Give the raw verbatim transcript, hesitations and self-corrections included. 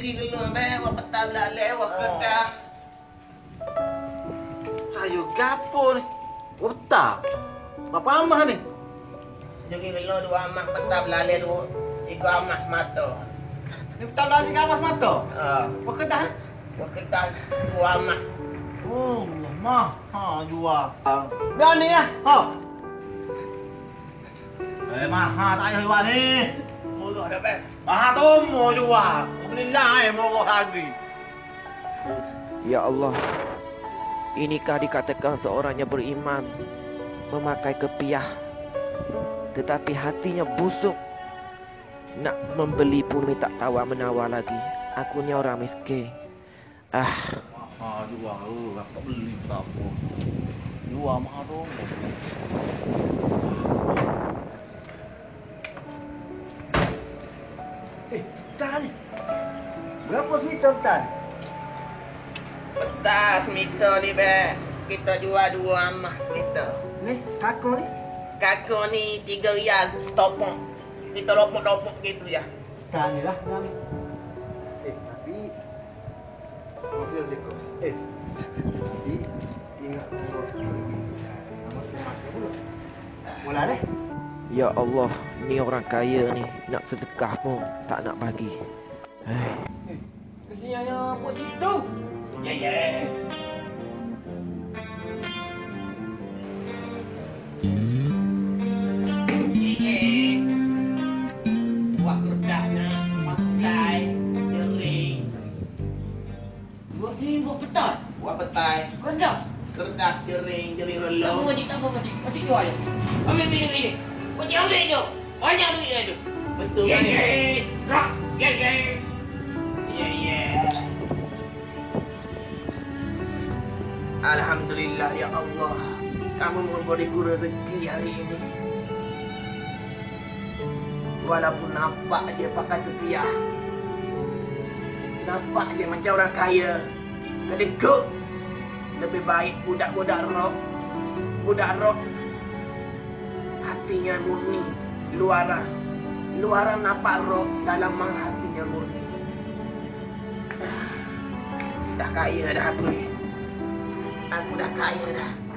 Jadi gelung be, wak petang dah lewat kedah. Sayur gapo ni? Wata. Berapa amah ni? Jadi gelung dua amah petang belalai dua. Tiga amah semata. Ni petang dah tiga amah semata? Ha. Wak kedah? Wak kedah dua amah. Oh, Allah mah. Ha, jual. Dah ni lah. Ha. Eh, mahal tak payah jual ni. Murah dah be. Mahal tu mau jual. Alhamdulillah eh, murah lagi. Ya Allah, inikah dikatakan seorangnya beriman memakai kepiah, tetapi hatinya busuk. Nak membeli pun minta tawar menawar lagi. Aku ni orang miskin. Ah, Mahal jual. Oh, tak beli tak apa. Jual mahal tu. Eh, Tan. Berapa semeter Tan? Petang semeter ni be. Kita jual dua amah semeter. Ni, kakak ni. Kakak ni tiga rial setopong. Kita lopok-lopok gitu ya. Tan ni lah. Tan. Eh, tapi... Mobil Zeko. Eh, tapi... Ingat kalau pergi. Nama rumah pula. Mula deh. ya Allah, ni orang kaya ni nak sedekah pun tak nak bagi. Hei. Kesiannya buat gitu. Ya ya. Buat kerdasnya, pakai, jering. Buat ni buat petai. Buat petai, Kerdas. kerdas, jering, jering Tak relung. mau majik, tak mau majik. Majik jual je. Ambil minum ini. Majik ambil je. Banyak duit dah tu. Betul Ya kan? ya. Rak. Ya ya. Ya ya. Alhamdulillah ya Allah. Kamu memberiku rezeki hari ini. Walaupun nampak je pakai kepiah. Nampak je macam orang kaya. Kedekut. Lebih baik budak-budak rock. Budak rock. Hatinya murni. Luaran. Luaran nampak rock. Dalaman hatinya murni. Dah kaya dah aku ni. Aku dah kaya dah.